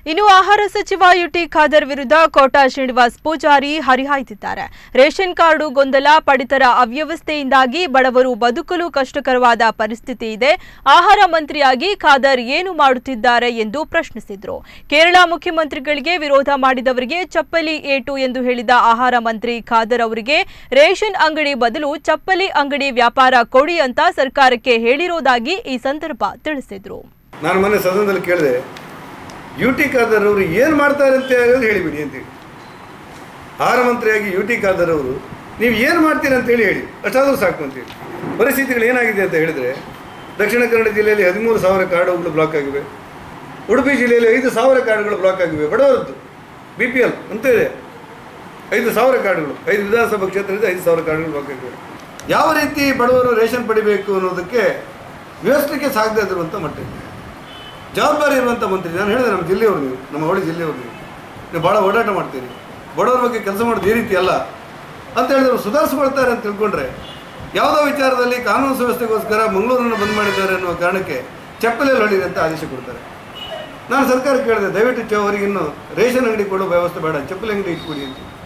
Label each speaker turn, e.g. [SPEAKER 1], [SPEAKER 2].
[SPEAKER 1] ಇನ್ನು ಆಹಾರ ಸಚಿವ UT ಖಾದರ್ ವಿರುದ್ಧ ಕೋಟಾ ಶ್ರೀನಿವಾಸ್ ಪೂಜಾರಿ ಹರಿಹಾಯ್ದಿದ್ದಾರೆ. ರೇಷನ್ ಕಾರ್ಡು ಗೊಂದಲ, ಪಡಿತರ ಅವ್ಯವಸ್ಥೆಯಿಂದಾಗಿ ಬಡವರು ಬದುಕಲು ಕಷ್ಟಕರವಾದ ಪರಿಸ್ಥಿತಿ ಇದೆ. ಆಹಾರ ಮಂತ್ರಿಯಾಗಿ ಖಾದರ್ ಏನು ಮಾಡುತ್ತಿದ್ದಾರೆ ಎಂದು ಪ್ರಶ್ನಿಸಿದರು. ಕೇರಳ ಮುಖ್ಯಮಂತ್ರಿಗಳಿಗೆ ವಿರೋಧ ಮಾಡಿದವರಿಗೆ ಚಪ್ಪಲಿ ಏಟು ಎಂದು ಹೇಳಿದ ಆಹಾರ ಮಂತ್ರಿ ಖಾದರ್ ಅವರಿಗೆ ರೇಷನ್ ಅಂಗಡಿ ಬದಲು ಚಪ್ಪಲಿ ಅಂಗಡಿ ವ್ಯಾಪಾರ ಕೊಡಿ ಅಂತ ಸರ್ಕಾರಕ್ಕೆ ಹೇಳಿರೋದಾಗಿ ಈ ಸಂದರ್ಭ ತಿಳಿಸಿದರು.
[SPEAKER 2] ನಾನು ಮೊನ್ನೆ ಸದನದಲ್ಲಿ ಕೇಳಿದೆ, UT ಖಾದರ್ ಅವರು ಏನು ಮಾಡ್ತಾರೆ ಅಂತ ಹೇಳಿಬಿಡಿ ಅಂತೇಳಿ. ಆಹಾರ ಮಂತ್ರಿಯಾಗಿ UT ಖಾದರ್ ಅವರು ನೀವು ಏನು ಮಾಡ್ತೀರ ಅಂತೇಳಿ ಹೇಳಿ, ಅಷ್ಟಾದರೂ ಸಾಕು ಅಂತೇಳಿ. ಪರಿಸ್ಥಿತಿಗಳು ಏನಾಗಿದೆ ಅಂತ ಹೇಳಿದರೆ, ದಕ್ಷಿಣ ಕನ್ನಡ ಜಿಲ್ಲೆಯಲ್ಲಿ 13,000 ಕಾರ್ಡುಗಳು ಬ್ಲಾಕ್ ಆಗಿವೆ. ಉಡುಪಿ ಜಿಲ್ಲೆಯಲ್ಲಿ 5,000 ಕಾರ್ಡುಗಳು ಬ್ಲಾಕ್ ಆಗಿವೆ. ಬಡವರದ್ದು BPL ಅಂತ ಇದೆ, 5,000 ಕಾರ್ಡುಗಳು, 5 ವಿಧಾನಸಭಾ ಕ್ಷೇತ್ರದಿಂದ 5,000 ಕಾರ್ಡುಗಳು ಬ್ಲಾಕ್ ಆಗಿವೆ. ಯಾವ ರೀತಿ ಬಡವರು ರೇಷನ್ ಪಡಿಬೇಕು ಅನ್ನೋದಕ್ಕೆ ವ್ಯವಸ್ಥೆಗೆ ಸಾಗದೇ ಇರುವಂಥ ಮಟ್ಟಿಗೆ ಜವಾಬ್ದಾರಿ ಇರುವಂಥ ಮಂತ್ರಿ. ನಾನು ಹೇಳಿದೆ, ನಮ್ಮ ಜಿಲ್ಲೆಯವರು ನೀವು, ನಮ್ಮ ಅವಳಿ ಜಿಲ್ಲೆಯವರು ನೀವು ಭಾಳ ಓಡಾಟ ಮಾಡ್ತೀರಿ, ಬಡವರ ಬಗ್ಗೆ ಕೆಲಸ ಮಾಡೋದು ಈ ರೀತಿ ಅಲ್ಲ ಅಂತ ಹೇಳಿದ್ರು. ಸುಧಾರಿಸ್ಕೊಳ್ತಾರೆ ಅಂತ ತಿಳ್ಕೊಂಡ್ರೆ ಯಾವುದೋ ವಿಚಾರದಲ್ಲಿ ಕಾನೂನು ಸುವ್ಯವಸ್ಥೆಗೋಸ್ಕರ ಮಂಗಳೂರನ್ನು ಬಂದ್ ಮಾಡಿದ್ದಾರೆ ಅನ್ನೋ ಕಾರಣಕ್ಕೆ ಚಪ್ಪಲಿಯಲ್ಲಿ ಹೊಡೀರಿ ಅಂತ ಆದೇಶ ಕೊಡ್ತಾರೆ. ನಾನು ಸರ್ಕಾರ ಕೇಳಿದೆ, ದಯವಿಟ್ಟು ಅವರಿಗಿನ್ನು ರೇಷನ್ ಅಂಗಡಿ ಕೊಡೋ ವ್ಯವಸ್ಥೆ ಬೇಡ, ಚಪ್ಪಲಿ ಅಂಗಡಿ ಇಟ್ಕೊಡಿ ಅಂತ.